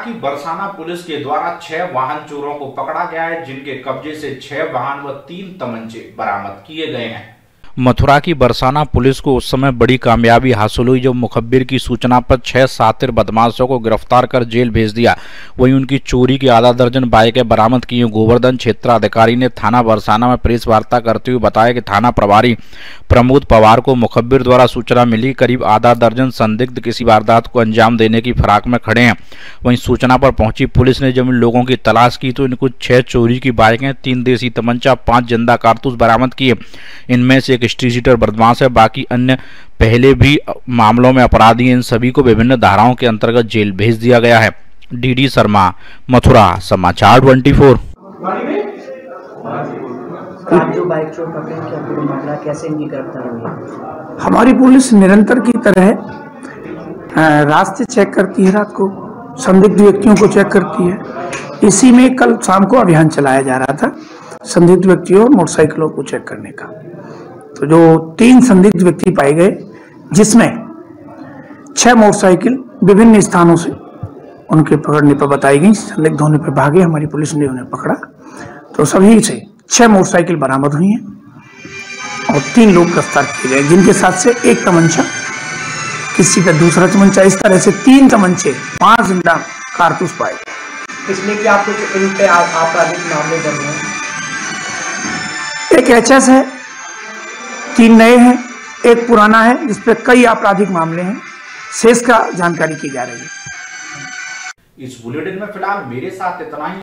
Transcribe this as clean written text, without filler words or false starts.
की बरसाना पुलिस के द्वारा 6 वाहन चोरों को पकड़ा गया है, जिनके कब्जे से 6 वाहन व 3 तमंचे बरामद किए गए हैं। मथुरा की बरसाना पुलिस को उस समय बड़ी कामयाबी हासिल हुई जब मुखबिर की सूचना पर 6 शातिर बदमाशों को गिरफ्तार कर जेल भेज दिया। वहीं उनकी चोरी की आधा दर्जन बाइकें बरामद की। गोवर्धन क्षेत्राधिकारी ने थाना बरसाना में प्रेस वार्ता करते हुए बताया कि थाना प्रभारी प्रमोद पवार को मुखबिर द्वारा सूचना मिली, करीब आधा दर्जन संदिग्ध किसी वारदात को अंजाम देने की फिराक में खड़े हैं। वहीं सूचना पर पहुंची पुलिस ने जब इन लोगों की तलाश की तो इनको 6 चोरी की बाइकें, 3 देसी तमंचा, 5 जिंदा कारतूस बरामद किए। इनमें से स्ट्रीट सीटर बदमाश है, बाकी अन्य पहले भी मामलों में अपराधी हैं। इन सभी को विभिन्न धाराओं के अंतर्गत जेल भेज दिया गया है। डीडी शर्मा, मथुरा, समाचार 24। जो बाइक चोर पकड़े क्या पूरा मामला, कैसे इनकी गिरफ्तारी हुई? हमारी पुलिस निरंतर की तरह रास्ते चेक करती है, रात को संदिग्ध व्यक्तियों को चेक करती है। इसी में कल शाम को अभियान चलाया जा रहा था संदिग्ध व्यक्तियों और मोटरसाइकिलों को चेक करने का। तो जो 3 संदिग्ध व्यक्ति पाए गए, जिसमें 6 मोटरसाइकिल विभिन्न स्थानों से उनके पकड़ने पर बताई गई, संदिग्ध होने पर भागे, हमारी पुलिस ने उन्हें पकड़ा। तो सभी से 6 मोटरसाइकिल बरामद हुई हैं और 3 लोग गिरफ्तार किए गए, जिनके साथ से 1 तमंचा, किसी का दूसरा तमंचा, इस तरह से 3 तमंचे, 5 जिंदा कारतूस पाए गए। इसमें कि आप कुछ इन पे आपराधिक मामले दर्ज हैं? एक एचएस है, 3 नए हैं, 1 पुराना है, जिसपे कई आपराधिक मामले हैं। शेष का जानकारी की जा रही है। इस बुलेटिन में फिलहाल मेरे साथ इतना ही।